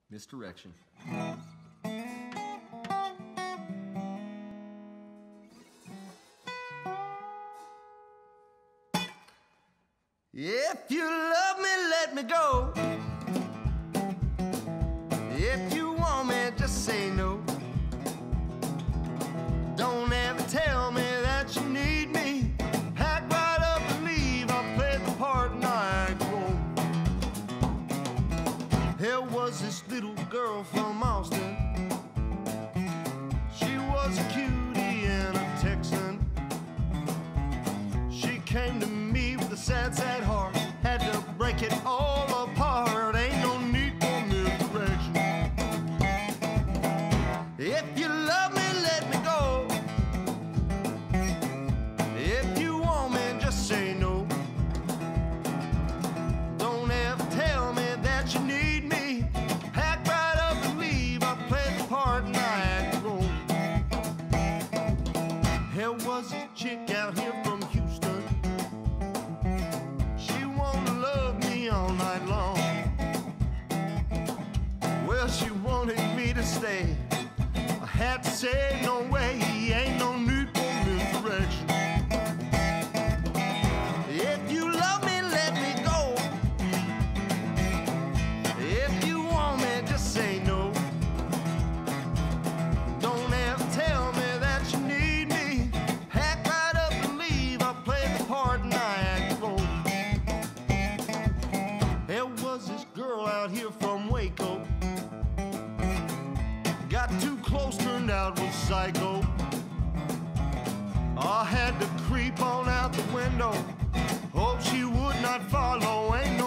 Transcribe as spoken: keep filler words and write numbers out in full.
Misdirection. If you love me, let me go. If you want me, just say no. Don't ever tell me that you need me. Pack right up and leave. I'll play the part and I grow. There was this little girl from Austin. She was a cutie and a Texan. She came to me with a sad, sad heart. Had to break it all apart. Ain't no need for misdirection. If you love me, let me go. If you want me, just say no. Don't ever tell me that you need me. Pack right up and leave. I play the part and I act wrong. There was a chick out here from Houston. She wanted to love me all night long. Well, she wanted me to stay. I had to say no way, ain't no need for misdirection. If you love me, let me go. If you want me, just say no. Don't ever tell me that you need me. Pack right up and leave. I play the part and I act wrong. There was this girl out here from Waco. Got too close, turned out was psycho. I had to creep on out the window. Hope she would not follow. Ain't